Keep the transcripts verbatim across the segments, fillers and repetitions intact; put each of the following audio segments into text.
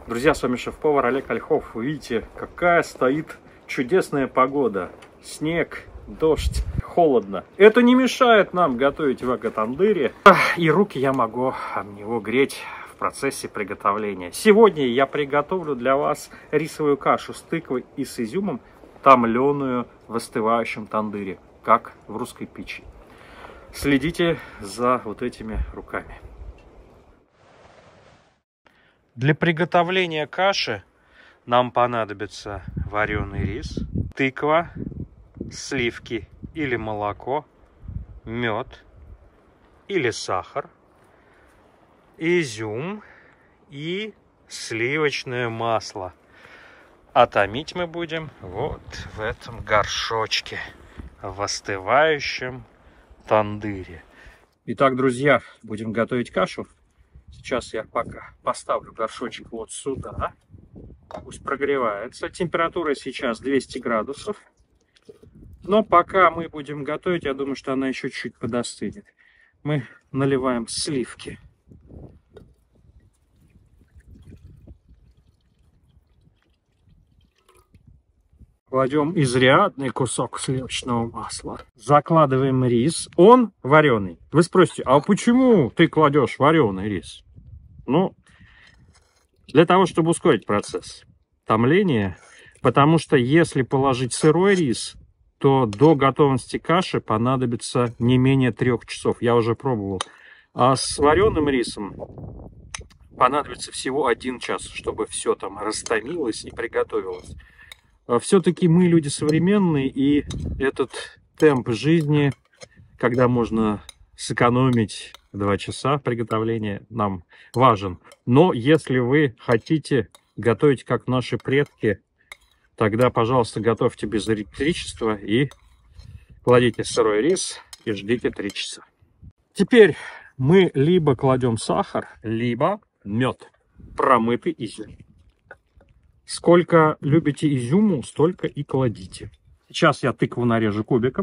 Друзья, с вами шеф-повар Олег Ольхов. Вы видите, какая стоит чудесная погода. Снег, дождь, холодно. Это не мешает нам готовить в эко-тандыре. И руки я могу об него греть в процессе приготовления. Сегодня я приготовлю для вас рисовую кашу с тыквой и с изюмом, томленую в остывающем тандыре, как в русской печи. Следите за вот этими руками. Для приготовления каши нам понадобится вареный рис, тыква, сливки или молоко, мед или сахар, изюм и сливочное масло. А томить мы будем вот в этом горшочке, в остывающем тандыре. Итак, друзья, будем готовить кашу. Сейчас я пока поставлю горшочек вот сюда. Пусть прогревается. Температура сейчас двести градусов. Но пока мы будем готовить, я думаю, что она еще чуть подостынет. Мы наливаем сливки. Кладем изрядный кусок сливочного масла. Закладываем рис. Он вареный. Вы спросите, а почему ты кладешь вареный рис? Ну, для того, чтобы ускорить процесс томления. Потому что если положить сырой рис, то до готовности каши понадобится не менее трех часов. Я уже пробовал. А с вареным рисом понадобится всего один час, чтобы все там растомилось и приготовилось. Все-таки мы люди современные, и этот темп жизни, когда можно сэкономить два часа приготовления, нам важен. Но если вы хотите готовить как наши предки, тогда, пожалуйста, готовьте без электричества и кладите сырой рис и ждите три часа. Теперь мы либо кладем сахар, либо мед, промытый изюм. Сколько любите изюму, столько и кладите. Сейчас я тыкву нарежу кубиком.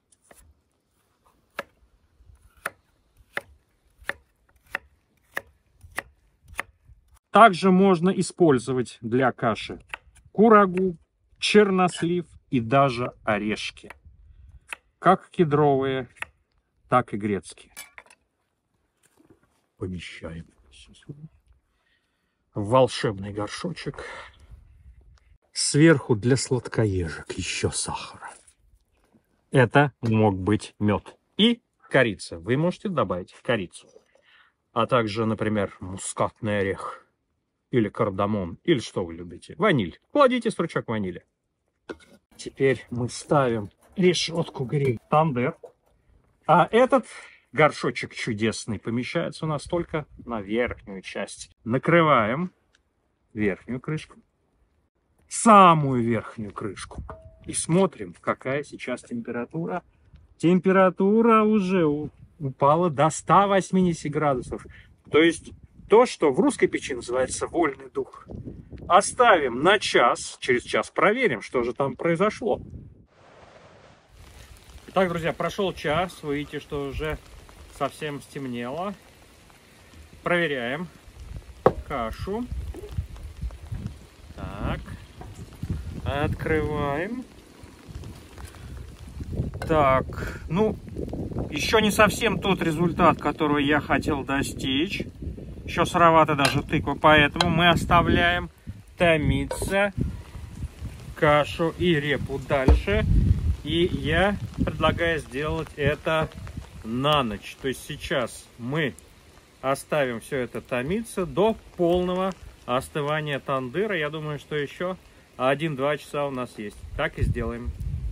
Также можно использовать для каши курагу, чернослив и даже орешки. Как кедровые, так и грецкие. Помещаем в волшебный горшочек. Сверху для сладкоежек еще сахара. Это мог быть мед. И корица. Вы можете добавить корицу. А также, например, мускатный орех. Или кардамон. Или что вы любите. Ваниль. Кладите стручок ванили. Теперь мы ставим решетку греть тандыр. А этот горшочек чудесный помещается у нас только на верхнюю часть. Накрываем верхнюю крышку. Самую верхнюю крышку. И смотрим, какая сейчас температура. Температура уже упала до ста восьмидесяти градусов. То есть то, что в русской печи называется вольный дух. Оставим на час. Через час проверим, что же там произошло. Итак, друзья, прошел час. Вы видите, что уже совсем стемнело. Проверяем кашу. Так. Открываем. Так, ну, еще не совсем тот результат, который я хотел достичь. Еще сыровата даже тыква, поэтому мы оставляем томиться кашу и репу дальше. И я предлагаю сделать это на ночь. То есть сейчас мы оставим все это томиться до полного остывания тандыра. Я думаю, что еще один-два часа у нас есть. Так и сделаем.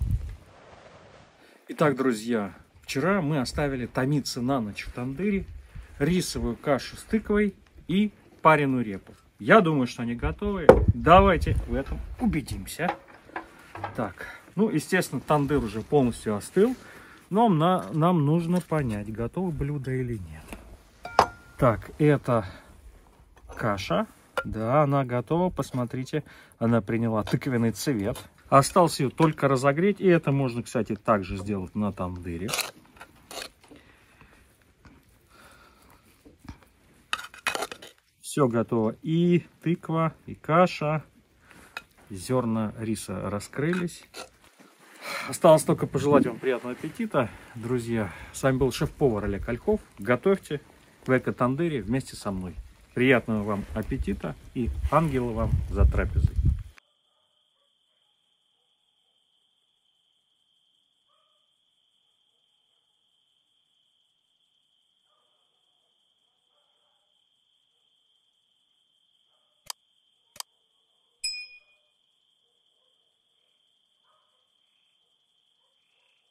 Итак, друзья, вчера мы оставили томиться на ночь в тандыре рисовую кашу с тыквой и пареную репу. Я думаю, что они готовы. Давайте в этом убедимся. Так, ну, естественно, тандыр уже полностью остыл, но на, нам нужно понять, готово блюдо или нет. Так, это каша. Да, она готова. Посмотрите, она приняла тыквенный цвет. Осталось ее только разогреть. И это можно, кстати, также сделать на тандыре. Все готово. И тыква, и каша. Зерна риса раскрылись. Осталось только пожелать вам приятного аппетита, друзья. С вами был шеф-повар Олег Ольхов. Готовьте в эко-тандыре вместе со мной. Приятного вам аппетита и ангела вам за трапезой.